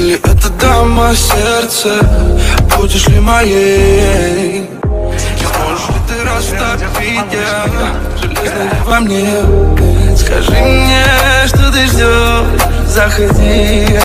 Или это дама сердца, будешь ли моей? Сможешь ли ты растопить железно во мне? Скажи мне, что ты ждешь, заходи.